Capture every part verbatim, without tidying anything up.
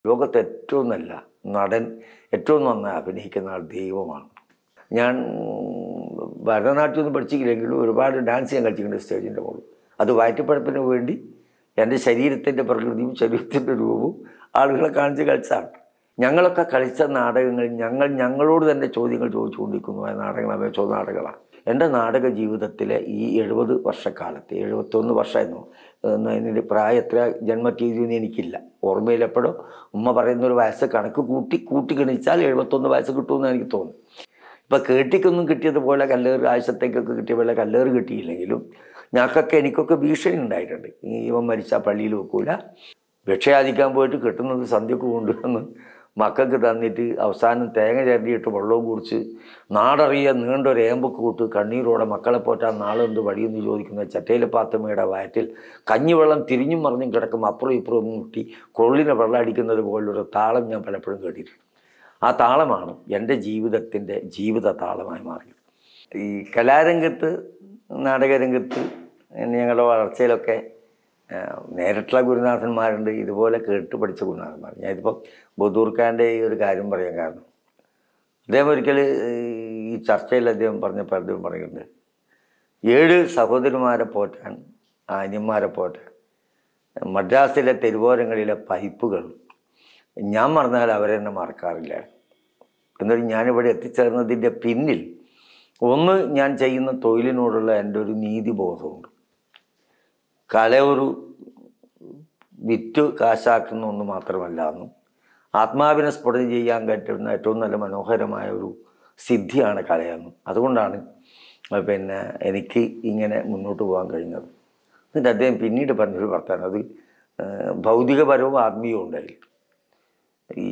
ലോകത്തെ ഏറ്റവും നല്ല നടൻ, ഏറ്റവും നന്നായി അഭിനയിക്കുന്ന ആൾ ദൈവമാണ്. ഞാൻ ഭരതനാട്യമൊന്നും പഠിച്ചില്ലെങ്കിലും ഒരുപാട് ഡാൻസ് ഞാൻ കളിച്ചിട്ടുണ്ട് സ്റ്റേജിൻ്റെ മുകളിൽ. അത് വയറ്റിപ്പഴപ്പിന് വേണ്ടി എൻ്റെ ശരീരത്തിൻ്റെ പ്രകൃതിയും ശരീരത്തിൻ്റെ രൂപവും ആളുകളെ കാണിച്ച് കളിച്ചാണ്. ഞങ്ങളൊക്കെ കളിച്ച നാടകങ്ങൾ ഞങ്ങൾ ഞങ്ങളോട് തന്നെ ചോദ്യങ്ങൾ ചോദിച്ചുകൊണ്ടിരിക്കുന്നതായ നാടകങ്ങൾ അപേക്ഷ നാടകങ്ങളാണ്. എൻ്റെ നാടക ജീവിതത്തിലെ ഈ എഴുപത് വർഷക്കാലത്ത് എഴുപത്തൊന്ന് വർഷമായിരുന്നു. അതിൻ്റെ പ്രായം എത്ര ജന്മത്തീയതിയൊന്നും എനിക്കില്ല, ഓർമ്മയിലെപ്പോഴും ഉമ്മ പറയുന്നൊരു വയസ്സ് കണക്ക് കൂട്ടി കൂട്ടി ഗണിച്ചാൽ എഴുപത്തൊന്ന് വയസ്സ് കിട്ടുമെന്ന് എനിക്ക് തോന്നുന്നു. ഇപ്പം കേട്ടിക്കൊന്നും കിട്ടിയതുപോലെ കല്ലേറ് ആഴ്ചത്തേക്കൊക്കെ കിട്ടിയ പോലെ കല്ലേറ് കിട്ടിയില്ലെങ്കിലും ഞങ്ങൾക്കൊക്കെ എനിക്കൊക്കെ ഭീഷണി ഉണ്ടായിട്ടുണ്ട്. ഇവൻ മരിച്ചാൽ പള്ളിയിൽ വെക്കൂല, ഭിക്ഷയാചിക്കാൻ പോയിട്ട് കിട്ടുന്നത് സന്ധ്യക്ക് കൊണ്ടുവന്ന് മക്കൾക്ക് തന്നിട്ട് അവസാനം തേങ്ങ ചേർത്തിയിട്ട് വെള്ളവും കുടിച്ച് നാടറിയ നീണ്ടൊരു ഏമ്പൊക്കെ കൂട്ട് കണ്ണീരോടെ മക്കളെ പോറ്റാൻ നാളെ എന്ത് വഴിയെന്ന് ചോദിക്കുന്ന ചട്ടയിലെ പാത്തമ്മയുടെ വയറ്റിൽ കഞ്ഞിവെള്ളം തിരിഞ്ഞും മറിഞ്ഞും കിടക്കും അപ്പുറം ഇപ്പുറം മുട്ടി കൊള്ളിനെ വെള്ളം അടിക്കുന്നത് പോലൊരു താളം ഞാൻ പലപ്പോഴും കേട്ടിട്ടുണ്ട്. ആ താളമാണ് എൻ്റെ ജീവിതത്തിൻ്റെ ജീവിത താളമായി മാറിയത്. ഈ കലാരംഗത്ത് നാടകരംഗത്ത് ഞങ്ങളുടെ വളർച്ചയിലൊക്കെ നേരിട്ടുള്ള ഗുരുനാഥന്മാരുണ്ട്, ഇതുപോലെ കേട്ട് പഠിച്ച ഗുരുനാഥന്മാർ. ഞാനിപ്പോൾ ബുദ്ധൂർക്കാൻ്റെ ഈ ഒരു കാര്യം പറയാൻ കാരണം അദ്ദേഹം ഒരിക്കൽ ഈ ചർച്ചയിൽ അദ്ദേഹം പറഞ്ഞപ്പോൾ അദ്ദേഹം പറയുന്നുണ്ട്, ഏഴ് സഹോദരിമാരെ പോറ്റാൻ അന്യന്മാരെ പോറ്റാൻ മദ്രാസിലെ തെരുവോരങ്ങളിലെ പൈപ്പുകൾ ഞാൻ മറന്നാൽ അവരെന്നെ മറക്കാറില്ല. എന്നിട്ട് ഞാനിവിടെ എത്തിച്ചേർന്നതിൻ്റെ പിന്നിൽ ഒന്ന് ഞാൻ ചെയ്യുന്ന തൊഴിലിനോടുള്ള എൻ്റെ ഒരു നീതിബോധമുണ്ട്. കല ഒരു വിറ്റ് കാശാക്കുന്ന ഒന്ന് മാത്രമല്ല എന്നും ആത്മാവിനെ സ്ഫുടനം ചെയ്യാൻ പറ്റുന്ന ഏറ്റവും നല്ല മനോഹരമായ ഒരു സിദ്ധിയാണ് കലയെന്നും അതുകൊണ്ടാണ് പിന്നെ എനിക്ക് ഇങ്ങനെ മുന്നോട്ട് പോകാൻ കഴിഞ്ഞത്. എന്നിട്ട് അദ്ദേഹം പിന്നീട് പറഞ്ഞൊരു വർത്താനം, അത് ഭൗതികപരവും ആത്മീയവും ഉണ്ടായി. ഈ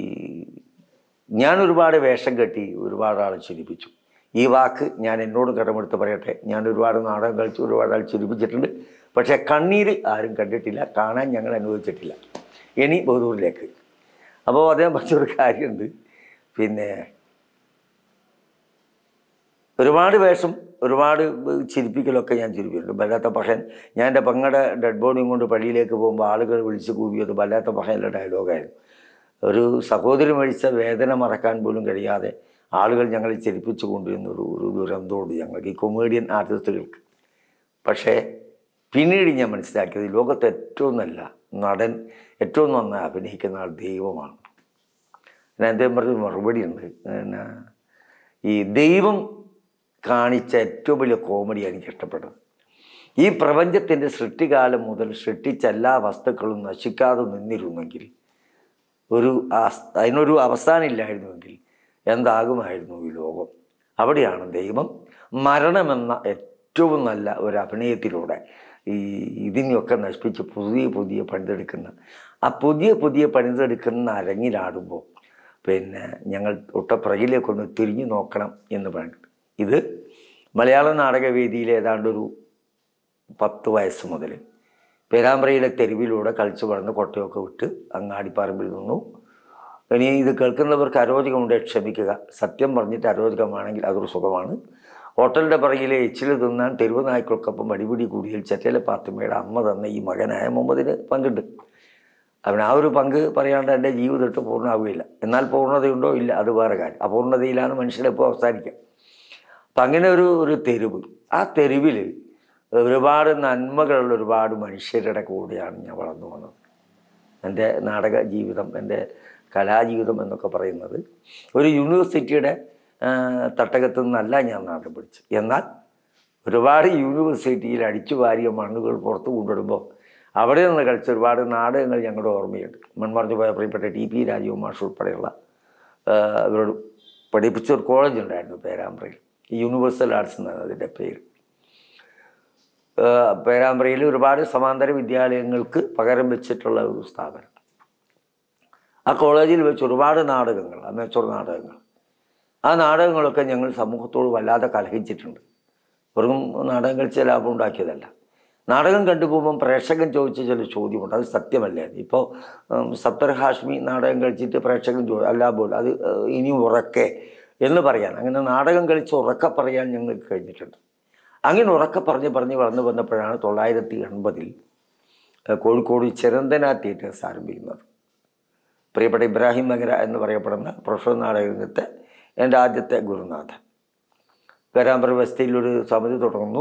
ഞാൻ ഒരുപാട് വേഷം കെട്ടി ഒരുപാട് ആളെ ചിരിപ്പിച്ചു. ഈ വാക്ക് ഞാൻ എന്നോട് കടമെടുത്ത് പറയട്ടെ, ഞാൻ ഒരുപാട് നാടകം കളിച്ച് ഒരുപാട് ആൾ ചിരിപ്പിച്ചിട്ടുണ്ട്. പക്ഷേ കണ്ണീര് ആരും കണ്ടിട്ടില്ല, കാണാൻ ഞങ്ങൾ അനുഭവിച്ചിട്ടില്ല. ഇനി ബഹദൂറിലേക്ക്. അപ്പോൾ അദ്ദേഹം പറഞ്ഞൊരു കാര്യമുണ്ട്, പിന്നെ ഒരുപാട് വേഷം ഒരുപാട് ചിരിപ്പിക്കലൊക്കെ ഞാൻ ചിരിപ്പിച്ചിട്ടുണ്ട്. ബല്ലാത്ത പഹൻ, ഞാൻ എൻ്റെ പെങ്ങളുടെ ഡെഡ് ബോഡിയും കൊണ്ട് പള്ളിയിലേക്ക് പോകുമ്പോൾ ആളുകൾ വിളിച്ച് കൂവിയത് ബല്ലാത്ത പഹൻ്റെ ഡയലോഗായിരുന്നു. ഒരു സഹോദരി മരിച്ച വേദന മറക്കാൻ പോലും കഴിയാതെ ആളുകൾ ഞങ്ങളെ ചിരിപ്പിച്ചു കൊണ്ടിരുന്നൊരു ഒരു ദുരന്തോട് ഞങ്ങൾക്ക് ഈ കൊമേഡിയൻ ആർട്ടിസ്റ്റുകൾക്ക്. പക്ഷേ പിന്നീട് ഞാൻ മനസ്സിലാക്കിയത് ലോകത്തെ ഏറ്റവും നല്ല നടൻ, ഏറ്റവും നന്നായി അഭിനയിക്കുന്ന ആൾ ദൈവമാണ്. ഞാൻ അദ്ദേഹം പറഞ്ഞൊരു മറുപടി ഉണ്ട്, പിന്നെ ഈ ദൈവം കാണിച്ച ഏറ്റവും വലിയ കോമഡിയാണ് എനിക്ക് ഇഷ്ടപ്പെട്ടത്. ഈ പ്രപഞ്ചത്തിൻ്റെ സൃഷ്ടികാലം മുതൽ സൃഷ്ടിച്ച എല്ലാ വസ്തുക്കളും നശിക്കാതെ നിന്നിരുന്നെങ്കിൽ, ഒരു അതിനൊരു അവസാനമില്ലായിരുന്നുവെങ്കിൽ എന്താകുമായിരുന്നു ഈ ലോകം. അവിടെയാണ് ദൈവം മരണമെന്ന ഏറ്റവും നല്ല ഒരു അഭിനയത്തിലൂടെ ഈ ഇതിനെയൊക്കെ നശിപ്പിച്ച് പുതിയ പുതിയ പണിതെടുക്കുന്ന ആ പുതിയ പുതിയ പണിതെടുക്കുന്ന അരങ്ങിലാടുമ്പോൾ പിന്നെ ഞങ്ങൾ ഒട്ടപ്പുറകിലേക്കൊന്ന് തിരിഞ്ഞു നോക്കണം എന്ന് പറഞ്ഞിട്ട്. ഇത് മലയാള നാടകവേദിയിൽ ഏതാണ്ടൊരു പത്ത് വയസ്സ് മുതൽ പേരാമ്പ്രയിലെ തെരുവിലൂടെ കളിച്ചു വളർന്ന് കൊട്ടയൊക്കെ വിട്ട് അങ്ങാടിപ്പറമ്പിൽ നിന്നു. ഇനി ഇത് കേൾക്കുന്നവർക്ക് അരോചകമുണ്ട്, ക്ഷമിക്കുക. സത്യം പറഞ്ഞിട്ട് അരോചകമാണെങ്കിൽ അതൊരു സുഖമാണ്. ഹോട്ടലിൻ്റെ പറയിലെ എച്ചിൽ തിന്നാൻ തെരുവ് നായ്ക്കൾക്കൊപ്പം അടിപിടി കൂടിയിൽ ചെറ്റയിലെ പാത്തുമ്മയുടെ അമ്മ തന്ന ഈ മകനായ മുഹമ്മദിന് പങ്കുണ്ട്. അവൻ ആ ഒരു പങ്ക് പറയാണ്ട് എൻ്റെ ജീവിതത്തിൽ പൂർണ്ണമാവുകയില്ല. എന്നാൽ പൂർണ്ണതയുണ്ടോ ഇല്ല, അത് വേറെ കാര്യം. അപൂർണതയിലാണ് മനുഷ്യരെപ്പോൾ അവസാനിക്കുക. അപ്പം അങ്ങനെ ഒരു ഒരു തെരുവ്, ആ തെരുവിൽ ഒരുപാട് നന്മകളുള്ള ഒരുപാട് മനുഷ്യരുടെ കൂടെയാണ് ഞാൻ വളർന്നു വന്നത്. എൻ്റെ നാടക ജീവിതം, എൻ്റെ കലാജീവിതം എന്നൊക്കെ പറയുന്നത് ഒരു യൂണിവേഴ്സിറ്റിയുടെ തട്ടകത്തു നിന്നല്ല ഞാൻ നാടകം പഠിച്ചു. എന്നാൽ ഒരുപാട് യൂണിവേഴ്സിറ്റിയിൽ അടിച്ചു വാരിയ മണ്ണുകൾ പുറത്തു കൊണ്ടിടുമ്പോൾ അവിടെ നിന്ന് കളിച്ച ഒരുപാട് നാടകങ്ങൾ ഞങ്ങളുടെ ഓർമ്മയുണ്ട്. മൺമറഞ്ഞു പോയ പ്രിയപ്പെട്ട ടി പി രാജീവ് മാഷ് ഉൾപ്പെടെയുള്ള ഇവരോട് പഠിപ്പിച്ച ഒരു കോളേജ് ഉണ്ടായിരുന്നു പേരാമ്പ്രയിൽ, യൂണിവേഴ്സൽ ആർട്സ് എന്നാണ് അതിൻ്റെ പേര്. പേരാമ്പ്രയിൽ ഒരുപാട് സമാന്തര വിദ്യാലയങ്ങൾക്ക് പകരം വെച്ചിട്ടുള്ള ഒരു സ്ഥാപനം. ആ കോളേജിൽ വെച്ച് ഒരുപാട് നാടകങ്ങൾ, അമേച്ചർ നാടകങ്ങൾ, ആ നാടകങ്ങളൊക്കെ ഞങ്ങൾ സമൂഹത്തോട് വല്ലാതെ കലഹിച്ചിട്ടുണ്ട്. വെറും നാടകം കളിച്ച് ലാഭം ഉണ്ടാക്കിയതല്ല. നാടകം കണ്ടുപോകുമ്പം പ്രേക്ഷകൻ ചോദിച്ച ചില ചോദ്യമുണ്ട്, അത് സത്യമല്ലേ. ഇപ്പോൾ സത്തർ ഹാഷ്മി നാടകം കളിച്ചിട്ട് പ്രേക്ഷകൻ ചോ അല്ല പോലും അത് ഇനി ഉറക്കെ എന്ന് പറയാൻ, അങ്ങനെ നാടകം കളിച്ച് ഉറക്കെ പറയാൻ ഞങ്ങൾക്ക് കഴിഞ്ഞിട്ടുണ്ട്. അങ്ങനെ ഉറക്കെ പറഞ്ഞ് പറഞ്ഞ് വളർന്നു വന്നപ്പോഴാണ് തൊള്ളായിരത്തി എൺപതിൽ കോഴിക്കോട് ചിരന്തന തിയേറ്റേഴ്സ് ആരംഭിക്കുന്നത്. പ്രിയപ്പെട്ട ഇബ്രാഹിം നഗര എന്ന് പറയപ്പെടുന്ന പ്രൊഫഷണൽ നാടകരംഗത്തെ എൻ്റെ ആദ്യത്തെ ഗുരുനാഥൻ. പേരാമ്പ്ര വെസ്റ്റയിലൊരു സമിതി തുടങ്ങുന്നു.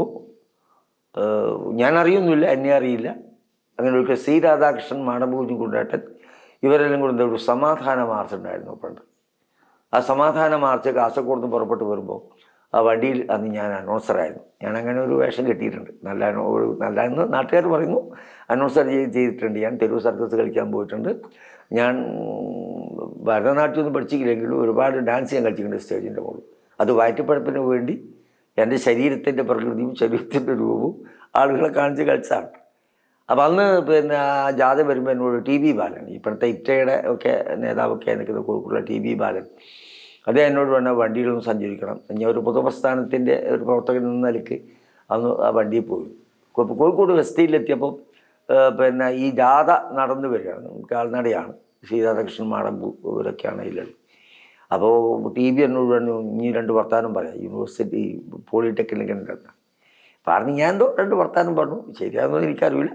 ഞാൻ അറിയുന്നില്ല, എന്നെ അറിയില്ല. അങ്ങനെ ഒരു സി രാധാകൃഷ്ണൻ, മാടമ്പൂജി കുണ്ടേട്ടൻ ഇവരെല്ലാം കൂടെ ഒരു സമാധാന മാർച്ച് ഉണ്ടായിരുന്നു പണ്ട്. ആ സമാധാന മാർച്ച് കാസർഗോഡ് നിന്ന് പുറപ്പെട്ട് വരുമ്പോൾ ആ വണ്ടിയിൽ അന്ന് ഞാൻ അനൗൺസറായിരുന്നു. ഞാൻ അങ്ങനെ ഒരു വേഷം കെട്ടിയിട്ടുണ്ട്. നല്ല നല്ല എന്ന് നാട്ടുകാർ പറയുന്നു. അനൗൺസർ ചെയ്തിട്ടുണ്ട്. ഞാൻ തെരുവ് സർക്കസ് കളിക്കാൻ പോയിട്ടുണ്ട്. ഞാൻ ഭരതനാട്യമൊന്നും പഠിച്ചില്ലെങ്കിലും ഒരുപാട് ഡാൻസ് ഞാൻ കളിച്ചിട്ടുണ്ട് സ്റ്റേജിൻ്റെ മുകളിൽ. അത് വയറ്റിപ്പഴപ്പിന് വേണ്ടി എൻ്റെ ശരീരത്തിൻ്റെ പ്രകൃതിയും ശരീരത്തിൻ്റെ രൂപവും ആളുകളെ കാണിച്ച് കളിച്ചാണ്. അപ്പം അന്ന് പിന്നെ ആ ജാഥ വരുമ്പോൾ എന്നോട് ടി ബി ബാലൻ, ഇപ്പോഴത്തെ ഇറ്റയുടെ ഒക്കെ നേതാവൊക്കെ നിൽക്കുന്ന കോഴിക്കോടുള്ള ടി ബി ബാലൻ, അതേ എന്നോട് വേണം വണ്ടിയിലൊന്നും സഞ്ചരിക്കണം. ഞാൻ ഒരു പൊതുപ്രസ്ഥാനത്തിൻ്റെ ഒരു പ്രവർത്തകൻ എന്ന നിലയ്ക്ക് അന്ന് ആ വണ്ടിയിൽ പോയി. കോഴിക്കോട് വെസ്റ്റയിലെത്തിയപ്പോൾ പിന്നെ ഈ ജാഥ നടന്നു വരികയാണ്. കാൽനടയാണ്. ശ്രീരാധാകൃഷ്ണൻ, മാടമ്പൂ ഇവരൊക്കെയാണ് അതിലുള്ളത്. അപ്പോൾ ടി ബി എന്നോട് പറഞ്ഞു, ഇനി രണ്ട് വർത്താനം പറയാം യൂണിവേഴ്സിറ്റി പോളിടെക്നിക്കിൻ്റെ പറഞ്ഞു. ഞാൻ എന്തോ രണ്ട് വർത്താനം പറഞ്ഞു. ശരിയാണെന്നൊന്നും എനിക്കറിയില്ല.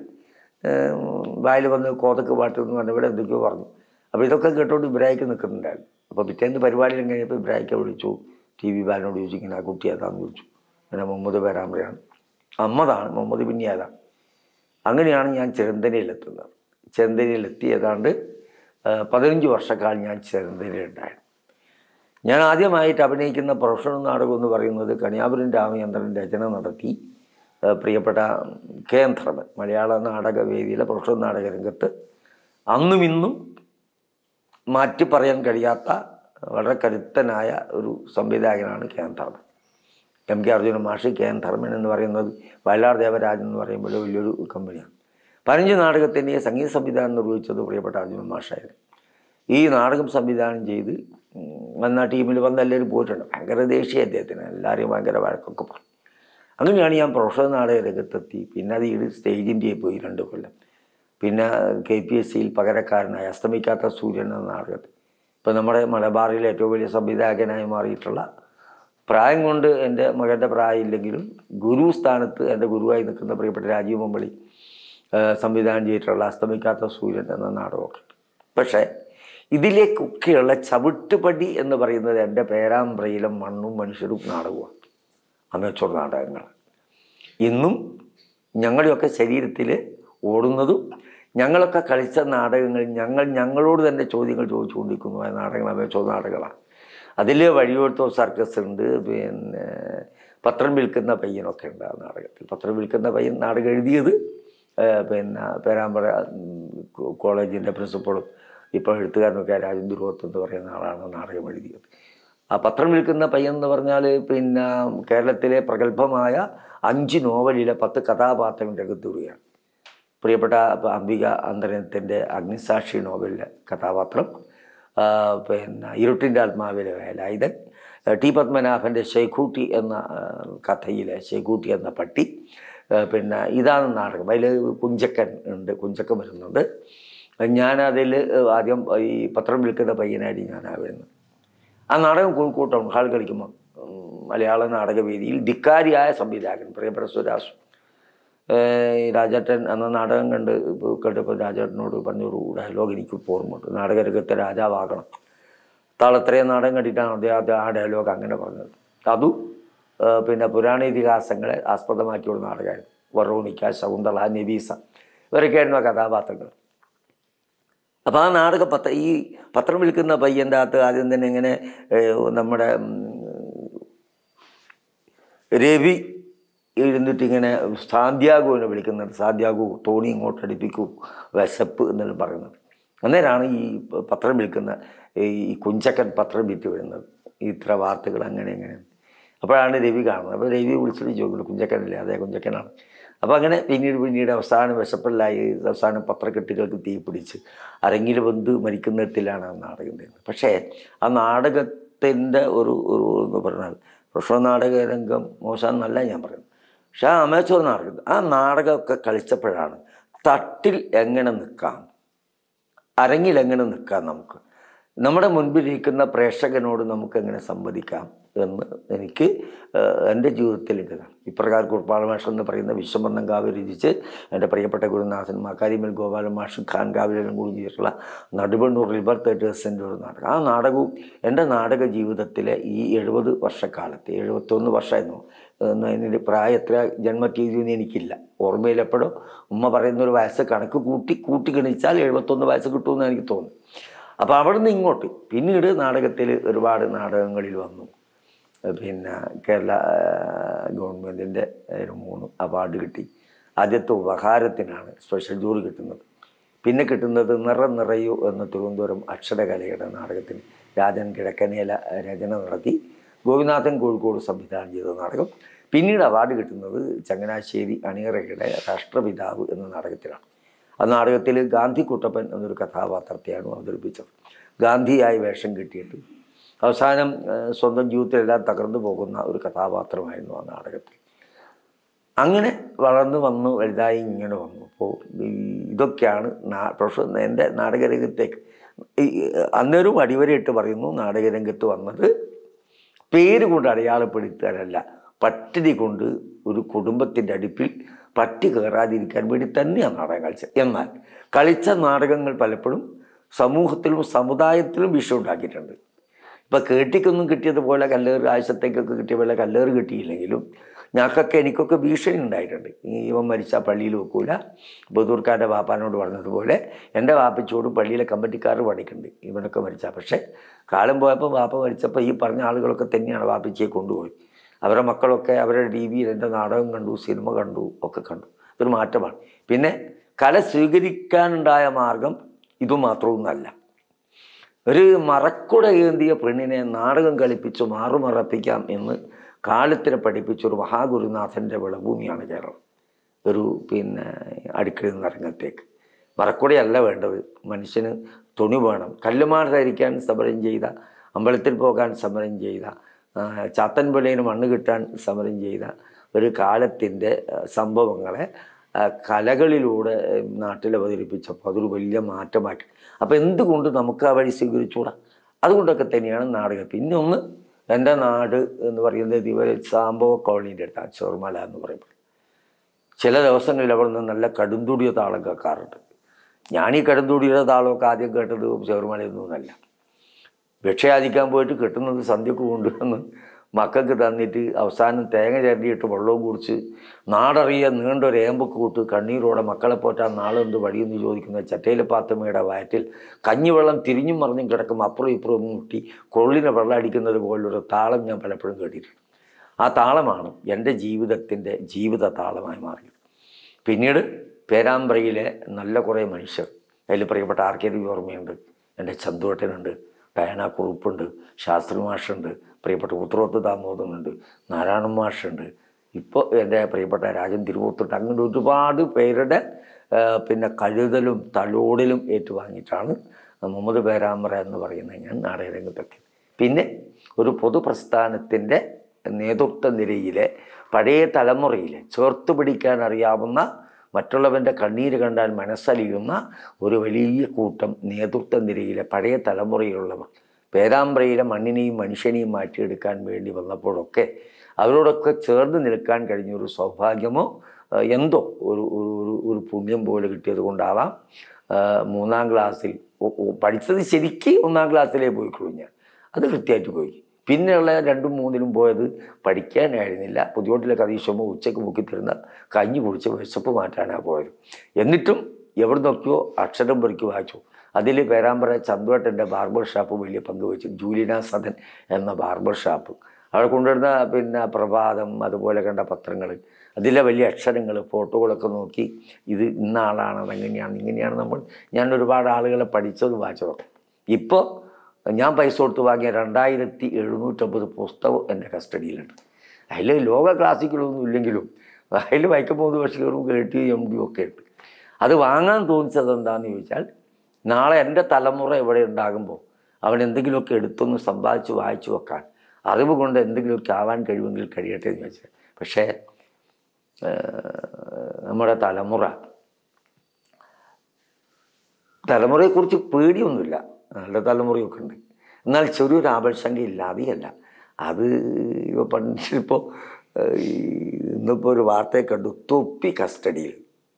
വായിൽ വന്ന് കോതക്ക് പാട്ടെന്ന് പറഞ്ഞവിടെ എന്തൊക്കെയോ പറഞ്ഞു. അപ്പോൾ ഇതൊക്കെ കേട്ടോണ്ട് ഇബ്രാഹിക്ക് നിൽക്കുന്നുണ്ടായിരുന്നു. അപ്പോൾ പിറ്റേന്ന് പരിപാടിയിലും കഴിഞ്ഞപ്പോൾ ഇബ്രാഹിക്കെ വിളിച്ചു. ടി വി ബാലിനോട് ചോദിച്ചു, ഇങ്ങനെ ആ കുട്ടി ഏതാണെന്ന് ചോദിച്ചു. പിന്നെ മുഹമ്മദ് പേരാമ്പ്രയാണ്. അമ്മതാണ്, മുഹമ്മദ് പിന്നെ ഏതാണ്. അങ്ങനെയാണ് ഞാൻ ചെറുന്തനയിലെത്തുന്നത്. ചെറുന്തനയിലെത്തി ഏതാണ്ട് പതിനഞ്ച് വർഷക്കാലം ഞാൻ ചെറുന്തനയിലുണ്ടായിരുന്നു. ഞാൻ ആദ്യമായിട്ട് അഭിനയിക്കുന്ന പ്രൊഫഷണൽ നാടകം എന്ന് പറയുന്നത് കണിയാപുരം രാമചന്ദ്രൻ രചന നടത്തി പ്രിയപ്പെട്ട കെ എൻ ധർമ്മൻ, മലയാള നാടകവേദിയിലെ പ്രൊഫഷണൽ നാടക രംഗത്ത് അന്നും ഇന്നും മാറ്റി പറയാൻ കഴിയാത്ത വളരെ കരുത്തനായ ഒരു സംവിധായകനാണ് K N Dharman. M K Arjuna മാഷി, കെ എൻ ധർമ്മൻ എന്ന് പറയുന്നത് വയലാർ ദേവരാജൻ എന്ന് പറയുമ്പോൾ വലിയൊരു കമ്പനിയാണ്. പതിനഞ്ച് നാടകത്തിൻ്റെ സംഗീത സംവിധാനം നിർവഹിച്ചത് പ്രിയപ്പെട്ട അർജുന മാഷായിരുന്നു. ഈ നാടകം സംവിധാനം ചെയ്ത് വന്ന ടീമിൽ വന്ന് എല്ലാവരും പോയിട്ടുണ്ട്. ഭയങ്കര ദേശീയ അദ്ദേഹത്തിന്, എല്ലാവരെയും ഭയങ്കര വഴക്കൊക്കെ പറഞ്ഞു. അങ്ങനെയാണ് ഞാൻ പ്രൊഫഷണൽ നാടക രംഗത്തെത്തി. പിന്നെ അത് ഈ സ്റ്റേജിൻ്റെ പോയി രണ്ട് കൊല്ലം. പിന്നെ കെ പി എസ് സിയിൽ പകരക്കാരനായ അസ്തമിക്കാത്ത സൂര്യൻ എന്ന നാടകത്തിൽ ഇപ്പം നമ്മുടെ മലബാറിലെ ഏറ്റവും വലിയ സംവിധായകനായി മാറിയിട്ടുള്ള, പ്രായം കൊണ്ട് എൻ്റെ മകൻ്റെ പ്രായമില്ലെങ്കിലും ഗുരു സ്ഥാനത്ത് എൻ്റെ ഗുരുവായി നിൽക്കുന്ന പ്രിയപ്പെട്ട രാജീവ് മമ്പളി സംവിധാനം ചെയ്തിട്ടുള്ള അസ്തമിക്കാത്ത സൂര്യൻ എന്ന നാടകമൊക്കെ. പക്ഷേ ഇതിലേക്കൊക്കെയുള്ള ചവിട്ടുപടി എന്ന് പറയുന്നത് എൻ്റെ പേരാമ്പ്രയിലെ മണ്ണും മനുഷ്യരും നാടകമാണ്. അമേച്ചൂർ നാടകങ്ങൾ ഇന്നും ഞങ്ങളുടെയൊക്കെ ശരീരത്തിൽ ഓടുന്നതും ഞങ്ങളൊക്കെ കളിച്ച നാടകങ്ങൾ ഞങ്ങൾ ഞങ്ങളോട് തന്നെ ചോദ്യങ്ങൾ ചോദിച്ചുകൊണ്ടിരിക്കുന്നതായ നാടകങ്ങൾ അമേച്ചൂർ നാടകങ്ങളാണ്. അതിൽ വഴിയോടത്തോ സർക്കസ് ഉണ്ട്, പിന്നെ പത്രം വിൽക്കുന്ന പയ്യനൊക്കെ ഉണ്ട് ആ നാടകത്തിൽ. പത്രം വിൽക്കുന്ന പയ്യൻ നാടകം എഴുതിയത് പിന്നെ പേരാമ്പ്ര കോളേജിൻ്റെ പ്രിൻസിപ്പളും ഇപ്പോൾ എഴുത്തുകാരനൊക്കെ രാജേന്ദ്രവത്ത് എന്ന് പറയുന്ന ആളാണ് നാടകം എഴുതിയത്. ആ പത്രം വിൽക്കുന്ന പയ്യൻ എന്ന് പറഞ്ഞാൽ പിന്നെ കേരളത്തിലെ പ്രഗത്ഭമായ അഞ്ച് നോവലിലെ പത്ത് കഥാപാത്രങ്ങൾ രംഗത്തുകയാണ്. പ്രിയപ്പെട്ട അംബിക അന്തരത്തിൻ്റെ അഗ്നിസാക്ഷി നോവലിലെ കഥാപാത്രം, പിന്നെ ഇരുട്ടിൻ്റെ ആത്മാവിലെ വേലായുധൻ, ടി പത്മനാഭൻ്റെ ശേഖൂട്ടി എന്ന കഥയിലെ ശേഖൂട്ടി എന്ന പട്ടി, പിന്നെ ഇതാണ് നാടകം. അതിൽ കുഞ്ചക്കൻ ഉണ്ട്, കുഞ്ചക്കൻ വരുന്നുണ്ട്. ഞാനതിൽ ആദ്യം ഈ പത്രം വിൽക്കുന്ന പയ്യനായിട്ട് ഞാനാണ് വരുന്നത്. ആ നാടകം കോഴിക്കോട്ടാണ് ഹാൾ കളിക്കുമ്പോൾ മലയാള നാടകവേദിയിൽ ധിക്കാരിയായ സംവിധായകൻ പ്രിയപ്പെട്ട സുരാസ് രാജേട്ടൻ എന്ന നാടകം കണ്ട് കേട്ടപ്പോൾ രാജേട്ടനോട് പറഞ്ഞൊരു ഡയലോഗ് എനിക്ക് ഓർമ്മയുണ്ട്. നാടകരംഗത്തെ രാജാവാകണം. താളത്രയും നാടകം കണ്ടിട്ടാണ് അദ്ദേഹം ആ ഡയലോഗ് അങ്ങനെ പറഞ്ഞത്. അതും പിന്നെ പുരാണ ഇതിഹാസങ്ങളെ ആസ്പദമാക്കിയുള്ള നാടകമായിരുന്നു. വറോണിക്ക, ശകുന്തള, നബീസ ഇവരൊക്കെയായിരുന്നു ആ കഥാപാത്രങ്ങൾ. അപ്പോൾ ആ നാടക പത്ര ഈ പത്രം വിൽക്കുന്ന പയ്യൻ്റെ അകത്ത് ആദ്യം തന്നെ ഇങ്ങനെ നമ്മുടെ രവി എഴുന്നിട്ടിങ്ങനെ സാന്ത്യാഗോനെ വിളിക്കുന്നുണ്ട്. സാന്ത്യാഗോ തോണി ഇങ്ങോട്ട് അടുപ്പിക്കൂ, വിശപ്പ് എന്നെല്ലാം പറയുന്നത്. അന്നേരമാണ് ഈ പത്രം വിൽക്കുന്ന ഈ കുഞ്ചക്കൻ പത്രം വിറ്റ് വരുന്നത്. ഇത്ര വാർത്തകൾ അങ്ങനെ എങ്ങനെ. അപ്പോഴാണ് രവി കാണുന്നത്. അപ്പോൾ രവി വിളിച്ചിട്ട് ചോദിക്കുള്ളൂ, കുഞ്ചക്കനല്ലേ? അതെ കുഞ്ചക്കനാണ്. അപ്പോൾ അങ്ങനെ പിന്നീട് പിന്നീട് അവസാനം വിശപ്പില്ലായി അവസാനം പത്രക്കെട്ടുകൾക്ക് തീ പിടിച്ച് അരങ്ങിൽ വെന്ത് മരിക്കുന്നിടത്തിലാണ് ആ നാടകം തരുന്നത്. പക്ഷേ ആ നാടകത്തിൻ്റെ ഒരു ഒരു എന്ന് പറഞ്ഞാൽ പ്രൊഫഷണൽ നാടക രംഗം മോശമെന്നല്ല ഞാൻ പറയുന്നത്. പക്ഷെ ആ അമേച്ചൂർ നാടകം ആ നാടകമൊക്കെ കളിച്ചപ്പോഴാണ് തട്ടിൽ എങ്ങനെ നിൽക്കാം, അരങ്ങിൽ എങ്ങനെ നിൽക്കാം, നമുക്ക് നമ്മുടെ മുൻപിലിരിക്കുന്ന പ്രേക്ഷകനോട് നമുക്ക് എങ്ങനെ സംവദിക്കാം എന്ന് എനിക്ക് എൻ്റെ ജീവിതത്തിൽ ഇതാണ്. ഇപ്രകാരം കുറുപ്പാള മാഷ് എന്ന് പറയുന്ന വിശ്വമന്നം കാവ് രചിച്ച് എൻ്റെ പ്രിയപ്പെട്ട ഗുരുനാഥൻ മാക്കാരിമൽ ഗോപാലൻ മാഷ് ഖാൻ കാവിലെല്ലാം കൂടി ചെയ്തിട്ടുള്ള നടുവണ്ണൂർ റിവർ തിയേറ്റേഴ്സിൻ്റെ ഒരു നാടകം. ആ നാടകവും എൻ്റെ നാടക ജീവിതത്തിലെ ഈ എഴുപത് വർഷക്കാലത്ത് എഴുപത്തൊന്ന് വർഷമായിരുന്നു. അതിൻ്റെ പ്രായം എത്ര ജന്മത്തീയതിയൊന്നും എനിക്കില്ല, ഓർമ്മയിലെപ്പോഴും ഉമ്മ പറയുന്നൊരു വയസ്സ് കണക്ക് കൂട്ടി കൂട്ടി ഗണിച്ചാൽ എഴുപത്തൊന്ന് വയസ്സ് കിട്ടുമെന്ന് എനിക്ക് തോന്നുന്നു. അപ്പോൾ അവിടെ നിന്ന് ഇങ്ങോട്ട് പിന്നീട് നാടകത്തിൽ ഒരുപാട് നാടകങ്ങളിൽ വന്നു. പിന്നെ കേരള ഗവൺമെൻറ്റിൻ്റെ ഒരു മൂന്ന് അവാർഡ് കിട്ടി. ആദ്യത്തെ ഉപഹാരത്തിനാണ് സ്പെഷ്യൽ ജൂറി കിട്ടുന്നത്. പിന്നെ കിട്ടുന്നത് നിറ നിറയൂ എന്ന തിരുവനന്തപുരം അക്ഷരകലയുടെ നാടകത്തിന് രാജൻ കിഴക്കനേല രചന നടത്തി ഗോപിനാഥൻ കോഴിക്കോട് സംവിധാനം ചെയ്ത നാടകം. പിന്നീട് അവാർഡ് കിട്ടുന്നത് ചങ്ങനാശ്ശേരി അണിയറയുടെ രാഷ്ട്രപിതാവ് എന്ന നാടകത്തിലാണ്. ആ നാടകത്തിൽ ഗാന്ധി കുട്ടപ്പൻ എന്നൊരു കഥാപാത്രത്തെയാണ് അവതരിപ്പിച്ചത്. ഗാന്ധിയായി വേഷം കിട്ടിയിട്ട് അവസാനം സ്വന്തം ജീവിതത്തിലെല്ലാം തകർന്നു പോകുന്ന ഒരു കഥാപാത്രമായിരുന്നു ആ നാടകത്തിൽ. അങ്ങനെ വളർന്നു വന്നു വലുതായി ഇങ്ങനെ വന്നു. അപ്പോൾ ഇതൊക്കെയാണ് നാ പ്രൊഫ എൻ്റെ നാടകരംഗത്തേക്ക് അന്നേരവും അടിവരയിട്ട് പറയുന്നു. നാടകരംഗത്ത് വന്നത് പേര് കൊണ്ട് അടയാളപ്പെടുത്താനല്ല, പട്ടിണി കൊണ്ട് ഒരു കുടുംബത്തിൻ്റെ അടുപ്പിൽ പറ്റി കയറാതിരിക്കാൻ വേണ്ടി തന്നെയാണ് നാടകം കളിച്ചത്. എന്നാൽ കളിച്ച നാടകങ്ങൾ പലപ്പോഴും സമൂഹത്തിലും സമുദായത്തിലും വിഷയം ഉണ്ടാക്കിയിട്ടുണ്ട്. ഇപ്പം കേട്ടിക്കൊന്നും കിട്ടിയതുപോലെ കല്ലേറ് ആഴ്ചത്തേക്കൊക്കെ കിട്ടിയ പോലെ കല്ലേറ് കിട്ടിയില്ലെങ്കിലും ഞങ്ങൾക്കൊക്കെ എനിക്കൊക്കെ ഭീഷണി ഉണ്ടായിട്ടുണ്ട്. ഇവൻ മരിച്ചാൽ പള്ളിയിൽ വെക്കൂല, ബദൂർക്കാരുടെ വാപ്പാനോട് പറഞ്ഞതുപോലെ എൻ്റെ വാപ്പച്ചോട് പള്ളിയിലെ കമ്മിറ്റിക്കാർ പഠിക്കുന്നുണ്ട് ഇവനൊക്കെ മരിച്ചാൽ. പക്ഷേ കാലം പോയപ്പോൾ വാപ്പ മരിച്ചപ്പോൾ ഈ പറഞ്ഞ ആളുകളൊക്കെ തന്നെയാണ് വാപ്പച്ചിയെ കൊണ്ടുപോയി. അവരുടെ മക്കളൊക്കെ അവരുടെ ടി വിയിൽ എൻ്റെ നാടകം കണ്ടു, സിനിമ കണ്ടു, ഒക്കെ കണ്ടു. ഇതൊരു മാറ്റമാണ്. പിന്നെ കല സ്വീകരിക്കാനുണ്ടായ മാർഗം ഇതുമാത്രമൊന്നുമല്ല. ഒരു മറക്കുട ഏന്തിയ പെണ്ണിനെ നാടകം കളിപ്പിച്ച് മാറുമറപ്പിക്കാം എന്ന് കാലത്തിനെ പഠിപ്പിച്ചൊരു മഹാഗുരുനാഥൻ്റെ വിളഭൂമിയാണ് കേരളം. ഒരു പിന്നെ അടുക്കളയിൽ നിന്ന് രംഗത്തേക്ക് മറക്കുടയല്ല വേണ്ടത്, മനുഷ്യന് തുണി വേണം. കല്ലുമാർ ധരിക്കാൻ സമരം ചെയ്ത, അമ്പലത്തിൽ പോകാൻ സമരം ചെയ്ത, ചാത്തൻ പിള്ളേന് മണ്ണ് കിട്ടാൻ സമരം ചെയ്ത ഒരു കാലത്തിൻ്റെ സംഭവങ്ങളെ കലകളിലൂടെ നാട്ടിൽ അവതരിപ്പിച്ചപ്പോൾ അതൊരു വലിയ മാറ്റമാക്കി. അപ്പോൾ എന്തുകൊണ്ട് നമുക്ക് ആ വഴി സ്വീകരിച്ചുകൂടാ? അതുകൊണ്ടൊക്കെ തന്നെയാണ് നാടകം. പിന്നെ ഒന്ന് എൻ്റെ നാട് എന്ന് പറയുന്നത് ഇവരെ സാംബവ കോളനീൻ്റെ അടുത്താണ്, ചോർമല എന്ന് പറയുമ്പോൾ. ചില ദിവസങ്ങളിൽ അവിടെ നിന്ന് നല്ല കടുംതുടിയ താളം കേൾക്കാറുണ്ട്. ഞാൻ ഈ കടുംതുടിയുടെ താളമൊക്കെ ആദ്യം കേട്ടത് ചോർമലയൊന്നുമല്ല. ഭിക്ഷയാചിക്കാൻ പോയിട്ട് കിട്ടുന്നത് സന്ധ്യക്ക് കൊണ്ടുവന്ന് മക്കൾക്ക് തന്നിട്ട് അവസാനം തേങ്ങ ചേർത്തിയിട്ട് വെള്ളവും കുടിച്ച് നാടറിയാൻ നീണ്ടൊരു ഏമ്പൊക്കെ കൂട്ട് കണ്ണീരോടെ മക്കളെ പോറ്റാൻ നാളെന്ത് വഴിയെന്ന് ചോദിക്കുന്ന ചട്ടയിലെ പാത്തമ്മയുടെ വയറ്റിൽ കഞ്ഞിവെള്ളം തിരിഞ്ഞും മറിഞ്ഞും കിടക്കും അപ്പുറം ഇപ്പുറം മുട്ടി കൊള്ളിനെ വെള്ളം അടിക്കുന്നത് പോലൊരു താളം ഞാൻ പലപ്പോഴും കേട്ടിട്ടുണ്ട്. ആ താളമാണ് എൻ്റെ ജീവിതത്തിൻ്റെ ജീവിത താളമായി മാറിയത്. പിന്നീട് പേരാമ്പ്രയിലെ നല്ല കുറേ മനുഷ്യർ, അതിൽ പ്രിയപ്പെട്ട ആർ കെ രവി ഓർമ്മയുണ്ട്, എൻ്റെ ചന്തുവേട്ടനുണ്ട്, ഡയന കുറുപ്പുണ്ട്, ശാസ്ത്രി മാഷുണ്ട്, പ്രിയപ്പെട്ട ഉത്തരോത്ത് ദാമോദനുണ്ട്, നാരായണ മാഷുണ്ട്, ഇപ്പോൾ എൻ്റെ പ്രിയപ്പെട്ട രാജൻ തിരുവോത്തിട്ട്, അങ്ങനെ ഒരുപാട് പേരുടെ പിന്നെ കഴുതലും തലോടലും ഏറ്റുവാങ്ങിയിട്ടാണ് മുഹമ്മദ് പേരാമ്പ്ര എന്ന് പറയുന്ന ഞാൻ നാടകരംഗത്തൊക്കെ. പിന്നെ ഒരു പൊതുപ്രസ്ഥാനത്തിൻ്റെ നേതൃത്വ നിരയിലെ പഴയ തലമുറയിലെ ചേർത്ത് പിടിക്കാൻ അറിയാവുന്ന, മറ്റുള്ളവൻ്റെ കണ്ണീര് കണ്ടാൽ മനസ്സലിയുന്ന ഒരു വലിയ കൂട്ടം നേതൃത്വ നിരയിലെ പഴയ തലമുറയിലുള്ളവർ പേരാമ്പ്രയിലെ മണ്ണിനെയും മനുഷ്യനെയും മാറ്റിയെടുക്കാൻ വേണ്ടി വന്നപ്പോഴൊക്കെ അവരോടൊക്കെ ചേർന്ന് നിൽക്കാൻ കഴിഞ്ഞൊരു സൗഭാഗ്യമോ എന്തോ ഒരു ഒരു ഒരു പുണ്യം പോലെ കിട്ടിയത് കൊണ്ടാവാം മൂന്നാം ക്ലാസ്സിൽ പഠിച്ചത് ശരിക്ക് ഒന്നാം ക്ലാസ്സിലേ പോയിക്കൊള്ളൂ ഞാൻ. അത് കൃത്യമായിട്ട് പോയി. പിന്നെയുള്ള രണ്ടും മൂന്നിലും പോയത് പഠിക്കാനായിരുന്നില്ല. പുതിയോട്ടിലെ കതീശമോ ഉച്ചയ്ക്ക് മുക്കിത്തരുന്ന കഞ്ഞി കുടിച്ച് വിശപ്പ് മാറ്റാനാണ് പോയത്. എന്നിട്ടും എവിടെ നോക്കിയോ അക്ഷരം പൊറുക്കി വായിച്ചു. അതിൽ പേരാമ്പ്ര ചന്തുവേട്ടൻ്റെ ബാർബർ ഷാപ്പ് വലിയ പങ്ക് വെച്ചു. ജൂലിന സദൻ എന്ന ബാർബർ ഷാപ്പ് അവിടെ കൊണ്ടുവരുന്ന പിന്നെ പ്രഭാതം അതുപോലെ കണ്ട പത്രങ്ങൾ, അതിലെ വലിയ അക്ഷരങ്ങൾ, ഫോട്ടോകളൊക്കെ നോക്കി ഇത് ഇന്ന ആളാണ്, അതെങ്ങനെയാണ് ഇങ്ങനെയാണ് നമ്മൾ ഞാൻ ഒരുപാട് ആളുകളെ പഠിച്ചത് വായിച്ചതൊക്കെ. ഇപ്പോൾ ഞാൻ പൈസ കൊടുത്ത് വാങ്ങിയ രണ്ടായിരത്തി എഴുന്നൂറ്റമ്പത് പുസ്തകം എൻ്റെ കസ്റ്റഡിയിലുണ്ട്. അതിൽ ലോക ക്ലാസിക്കലൊന്നും ഇല്ലെങ്കിലും അതിൽ വൈക്കമൂന്ന് വർഷവും കേട്ടി എം ഡി ഒക്കെ ഉണ്ട്. അത് വാങ്ങാൻ തോന്നിച്ചത് എന്താണെന്ന് ചോദിച്ചാൽ, നാളെ എൻ്റെ തലമുറ ഇവിടെ ഉണ്ടാകുമ്പോൾ അവൻ എന്തെങ്കിലുമൊക്കെ എടുത്തൊന്ന് സമ്പാദിച്ച് വായിച്ചു വെക്കാൻ, അറിവ് കൊണ്ട് എന്തെങ്കിലുമൊക്കെ ആവാൻ കഴിയുമെങ്കിൽ കഴിയട്ടെ എന്ന് ചോദിച്ചാൽ. പക്ഷേ നമ്മുടെ തലമുറ തലമുറയെക്കുറിച്ച് പേടിയൊന്നുമില്ല. നല്ല തലമുറയൊക്കെ ഉണ്ട്. എന്നാൽ ചെറിയൊരു ആപൽശങ്ക ഇല്ലാതെയല്ല. അത് ഇപ്പോൾ പണ്ടിപ്പോൾ ഇന്നിപ്പോൾ ഒരു വാർത്തയെ കണ്ടു, തൊപ്പി കസ്റ്റഡിയിൽ.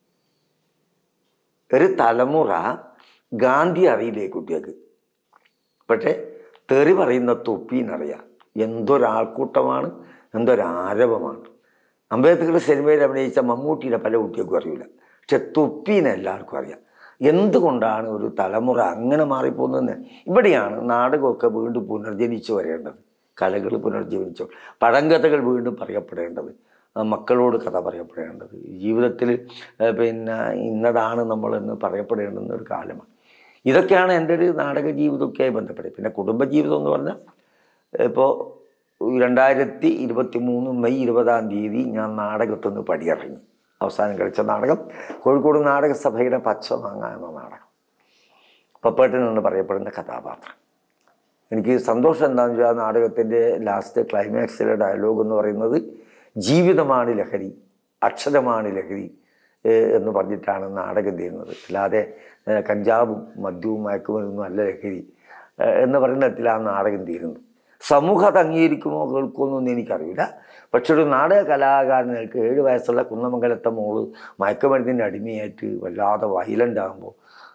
ഒരു തലമുറ ഗാന്ധി അറിയില്ലേ കുട്ടികൾക്ക്, പക്ഷേ തെറി പറയുന്ന തൊപ്പീന്നറിയാം. എന്തൊരാൾക്കൂട്ടമാണ്, എന്തൊരാരവമാണ്. അംബേദ്കറുടെ സിനിമയിൽ അഭിനയിച്ച മമ്മൂട്ടിയുടെ പല കുട്ടികൾക്കും അറിയില്ല, പക്ഷെ തൊപ്പീനെ എല്ലാവർക്കും അറിയാം. എന്തുകൊണ്ടാണ് ഒരു തലമുറ അങ്ങനെ മാറിപ്പോകുന്നതെന്ന്? ഇവിടെയാണ് നാടകമൊക്കെ വീണ്ടും പുനർജനിച്ചു വരേണ്ടത്, കലകൾ പുനർജീവിച്ചു, പഴങ്കഥകൾ വീണ്ടും പറയപ്പെടേണ്ടത്, മക്കളോട് കഥ പറയപ്പെടേണ്ടത്, ജീവിതത്തിൽ പിന്നെ ഇന്നതാണ് നമ്മളെന്ന് പറയപ്പെടേണ്ടുന്ന ഒരു കാലമാണ്. ഇതൊക്കെയാണ് എൻ്റെ ഒരു നാടക ജീവിതമൊക്കെയായി ബന്ധപ്പെട്ടത്. പിന്നെ കുടുംബജീവിതം എന്ന് പറഞ്ഞാൽ ഇപ്പോൾ രണ്ടായിരത്തി ഇരുപത്തി മൂന്ന് മെയ് ഇരുപതാം തീയതി ഞാൻ നാടകത്തിൽ നിന്ന് പടിയിറങ്ങി. അവസാനം കളിച്ച നാടകം കോഴിക്കോട് നാടകസഭയുടെ പച്ചമാങ്ങ എന്ന നാടകം. പപ്പേട്ടൻ എന്ന് പറയപ്പെടുന്ന കഥാപാത്രം. എനിക്ക് സന്തോഷം എന്താണെന്ന് വെച്ചാൽ നാടകത്തിൻ്റെ ലാസ്റ്റ് ക്ലൈമാക്സിലെ ഡയലോഗ് എന്ന് പറയുന്നത് ജീവിതമാണ് ലഹരി, അക്ഷരമാണ് ലഹരി എന്ന് പറഞ്ഞിട്ടാണ് നാടകം തീരുന്നത്. അല്ലാതെ കഞ്ചാവും മദ്യവും മയക്കുമരുന്നും അല്ല ലഹരി എന്ന് പറയുന്ന തരത്തിലാണ് നാടകം തീരുന്നത്. സമൂഹം അത് അംഗീകരിക്കുമോ കേൾക്കുമോ എന്നൊന്നും എനിക്കറിയില്ല. പക്ഷെ ഒരു നാടക കലാകാരനുകൾക്ക് ഏഴ് വയസ്സുള്ള കുന്നമംഗലത്തെ മോള് മയക്കുമരുന്നിൻ്റെ അടിമയായിട്ട് വല്ലാതെ വയലൻ്റ് ആകുമ്പോൾ,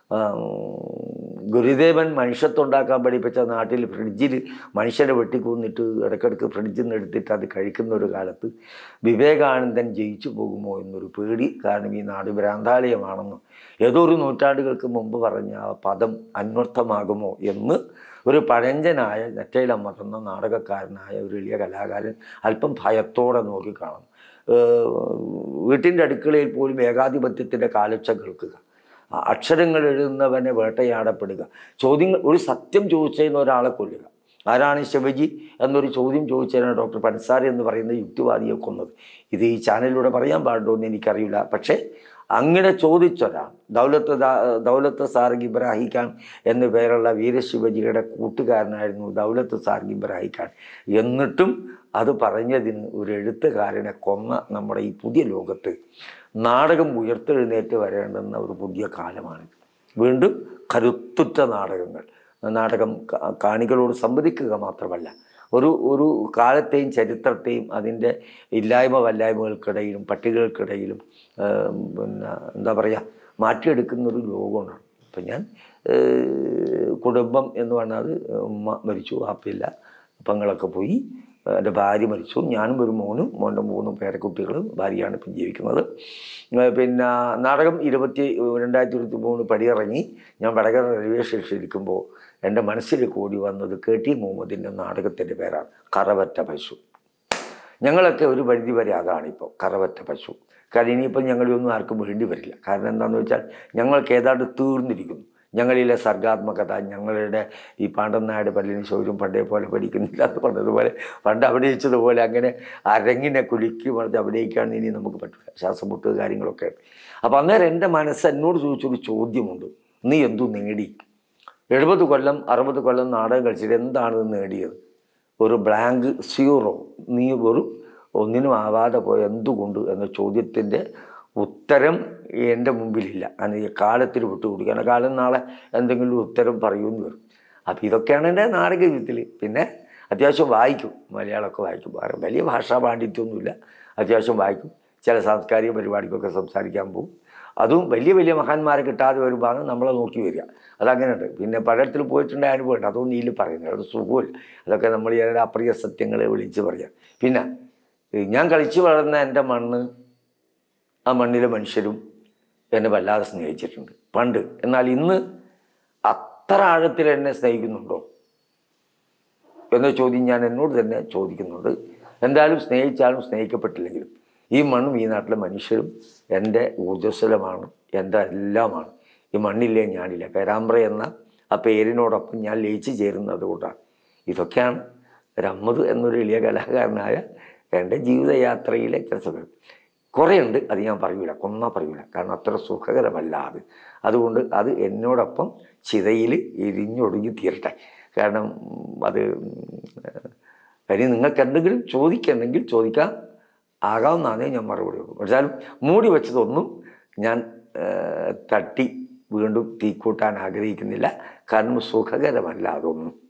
ഗുരുദേവൻ മനുഷ്യത്വമുണ്ടാക്കാൻ പഠിപ്പിച്ച നാട്ടിൽ ഫ്രിഡ്ജിൽ മനുഷ്യരെ വെട്ടിക്കൊന്നിട്ട് ഇടയ്ക്കിടയ്ക്ക് ഫ്രിഡ്ജിൽ നിന്ന് എടുത്തിട്ട് അത് കഴിക്കുന്ന ഒരു കാലത്ത് വിവേകാനന്ദൻ ജയിച്ചു പോകുമോ എന്നൊരു പേടി. കാരണം ഈ നാട് ഭ്രാന്താലയമാണെന്നും ഏതോ ഒരു നൂറ്റാണ്ടുകൾക്ക് മുമ്പ് പറഞ്ഞ ആ പദം അന്വർത്ഥമാകുമോ എന്ന് ഒരു പഴഞ്ചനായ നെറ്റയിലമർത്തുന്ന നാടകക്കാരനായ ഒരു എളിയ കലാകാരൻ അല്പം ഭയത്തോടെ നോക്കിക്കാണും. വീട്ടിൻ്റെ അടുക്കളയിൽ പോലും ഏകാധിപത്യത്തിൻ്റെ കാലൊച്ച കേൾക്കുക, അക്ഷരങ്ങൾ എഴുതുന്നവനെ വേട്ടയാടപ്പെടുക, ചോദ്യങ്ങൾ, ഒരു സത്യം ചോദിച്ചതിന് ഒരാളെ കൊല്ലുക. ആരാണ് ശിവജി എന്നൊരു ചോദ്യം ചോദിച്ചതിനാണ് ഡോക്ടർ പൻസാരി എന്ന് പറയുന്ന യുക്തിവാദിയെ കൊന്നത്. ഇത് ഈ ചാനലിലൂടെ പറയാൻ പാടുണ്ടോ എന്ന് എനിക്കറിയില്ല. പക്ഷേ അങ്ങനെ ചോദിച്ചൊരാൾ ദൗലത്ത് ദൗലത്ത് സാർഗ് ഇബ്രാഹിം ഖാൻ എന്നു പേരുള്ള വീരശിവജിയുടെ കൂട്ടുകാരനായിരുന്നു ദൗലത്ത് സാർഗ് ഇബ്രാഹിം ഖാൻ. എന്നിട്ടും അത് പറഞ്ഞതിന് ഒരു എഴുത്തുകാരനെ കൊന്ന നമ്മുടെ ഈ പുതിയ ലോകത്ത് നാടകം ഉയർത്തെഴുന്നേറ്റ് വരേണ്ടുന്ന ഒരു പുതിയ കാലമാണ്. വീണ്ടും കരുത്തുറ്റ നാടകങ്ങൾ, നാടകം കാണികളോട് സംവദിക്കുക മാത്രമല്ല, ഒരു ഒരു കാലത്തെയും ചരിത്രത്തെയും അതിൻ്റെ ഇല്ലായ്മ വല്ലായ്മകൾക്കിടയിലും പട്ടികകൾക്കിടയിലും പിന്നെ എന്താ പറയുക മാറ്റിയെടുക്കുന്നൊരു ലോകമാണ്. ഇപ്പം ഞാൻ കുടുംബം എന്ന് പറഞ്ഞാൽ ഉമ്മ മരിച്ചു, വാപ്പയില്ല, പെങ്ങളൊക്കെ പോയി, എൻ്റെ ഭാര്യ മരിച്ചു, ഞാനും ഒരു മോനും മോൻ്റെ മൂന്നും പേരക്കുട്ടികളും, ഭാര്യയാണ് ഇപ്പം ജീവിക്കുന്നത്. പിന്നെ നാടകം ഇരുപത്തി രണ്ടായിരത്തി ഇരുപത്തി മൂന്ന് പടിയിറങ്ങി ഞാൻ വടകര റെയിൽവേ സ്റ്റേഷനിൽ ഇരിക്കുമ്പോൾ എൻ്റെ മനസ്സിൽ കൂടി വന്നത് കെ ടി മുഹമ്മദിൻ്റെ നാടകത്തിൻ്റെ പേരാണ് കറവറ്റ പശു. ഞങ്ങളൊക്കെ ഒരു പരിധി വരെ അതാണിപ്പോൾ കറവറ്റ പശു. കാരണം ഇനിയിപ്പം ഞങ്ങളൊന്നും ആർക്കും വേണ്ടി വരില്ല. കാരണം എന്താണെന്ന് വെച്ചാൽ ഞങ്ങൾക്ക് ഏതാണ്ട് തീർന്നിരിക്കുന്നു. ഞങ്ങളിലെ സർഗാത്മകത, ഞങ്ങളുടെ ഈ പാണ്ഡം നാട് പല്ലിന് ശൗര്യം പണ്ടേ പോലെ പഠിക്കുന്നില്ല എന്ന് പറഞ്ഞതുപോലെ പണ്ട് അഭിനയിച്ചതുപോലെ അങ്ങനെ അരങ്ങിനെ കുലുക്കി പറഞ്ഞ് അഭിനയിക്കാണെന്ന് ഇനി നമുക്ക് പറ്റില്ല, ശ്വാസമുട്ട് കാര്യങ്ങളൊക്കെ. അപ്പം അന്നേരം എൻ്റെ മനസ്സ് എന്നോട് ചോദിച്ചൊരു ചോദ്യമുണ്ട്, നീ എന്തു നേടി? എഴുപത് കൊല്ലം അറുപത് കൊല്ലം നാടകം കളിച്ചിട്ട് എന്താണ് നേടിയത്? ഒരു ബ്ലാങ്ക് സീറോ. നീ വെറും ഒന്നിനും ആവാതെ പോയ എന്തുകൊണ്ട് എന്ന ചോദ്യത്തിൻ്റെ ഉത്തരം എൻ്റെ മുമ്പിലില്ല. അത് ഈ കാലത്തിൽ വിട്ടുകൊടുക്കണം. കാലം നാളെ എന്തെങ്കിലും ഉത്തരം പറയുമെന്ന് വരും. അപ്പം ഇതൊക്കെയാണ് എൻ്റെ നാടക ജീവിതത്തിൽ. പിന്നെ അത്യാവശ്യം വായിക്കും, മലയാളമൊക്കെ വായിക്കും. വലിയ ഭാഷാ പാണ്ഡിത്യമൊന്നുമില്ല, അത്യാവശ്യം വായിക്കും. ചില സാംസ്കാരിക പരിപാടിക്കൊക്കെ സംസാരിക്കാൻ പോകും. അതും വലിയ വലിയ മഹാന്മാരെ കിട്ടാതെ വരുമ്പോഴാണ് നമ്മളെ നോക്കി വരിക. അതങ്ങനെയുണ്ട്. പിന്നെ പലയിടത്തിൽ പോയിട്ടുള്ള അനുഭവമുണ്ട്, അതൊന്നും ഇതിൽ പറയുന്നത് അത് സുഖമില്ല. അതൊക്കെ നമ്മൾ ചില അപ്രിയ സത്യങ്ങളെ വിളിച്ച് പറയാം. പിന്നെ ഞാൻ കളിച്ച് വളർന്ന എൻ്റെ മണ്ണ്, ആ മണ്ണിലെ മനുഷ്യരും എന്നെ വല്ലാതെ സ്നേഹിച്ചിട്ടുണ്ട് പണ്ട്. എന്നാൽ ഇന്ന് അത്ര ആഴത്തിൽ എന്നെ സ്നേഹിക്കുന്നുണ്ടോ എന്ന ചോദ്യം ഞാൻ എന്നോട് തന്നെ ചോദിക്കുന്നുണ്ട്. എന്തായാലും സ്നേഹിച്ചാലും സ്നേഹിക്കപ്പെട്ടില്ലെങ്കിലും ഈ മണ്ണും ഈ നാട്ടിലെ മനുഷ്യരും എൻ്റെ ഊർജ്ജസ്വലമാണ്, എൻ്റെ എല്ലാമാണ്. ഈ മണ്ണില്ലേ ഞാനില്ല. പേരാമ്പ്ര എന്ന ആ പേരിനോടൊപ്പം ഞാൻ ലയിച്ച് ചേരുന്നത് കൊണ്ടാണ്. ഇതൊക്കെയാണ് രമ്മത് എന്നൊരു എളിയ കലാകാരനായ എൻ്റെ ജീവിതയാത്രയിലെ ചില സമയം. കുറേ ഉണ്ട്, അത് ഞാൻ പറയൂല, കൊന്നാ പറയൂല, കാരണം അത്ര സുഖകരമല്ല അത്. അതുകൊണ്ട് അത് എന്നോടൊപ്പം ചിതയിൽ എരിഞ്ഞൊടുങ്ങി തീരട്ടെ. കാരണം അത് ഇനി നിങ്ങൾക്ക് എന്തെങ്കിലും ചോദിക്കണമെങ്കിൽ ചോദിക്കാം, ആകാവുന്നതാണേ ഞാൻ മറുപടി കൊടുക്കും. പക്ഷാലും മൂടി വെച്ചതൊന്നും ഞാൻ തട്ടി വീണ്ടും തീക്കൂട്ടാൻ ആഗ്രഹിക്കുന്നില്ല. കാരണം സുഖകരമല്ല അതൊന്നും.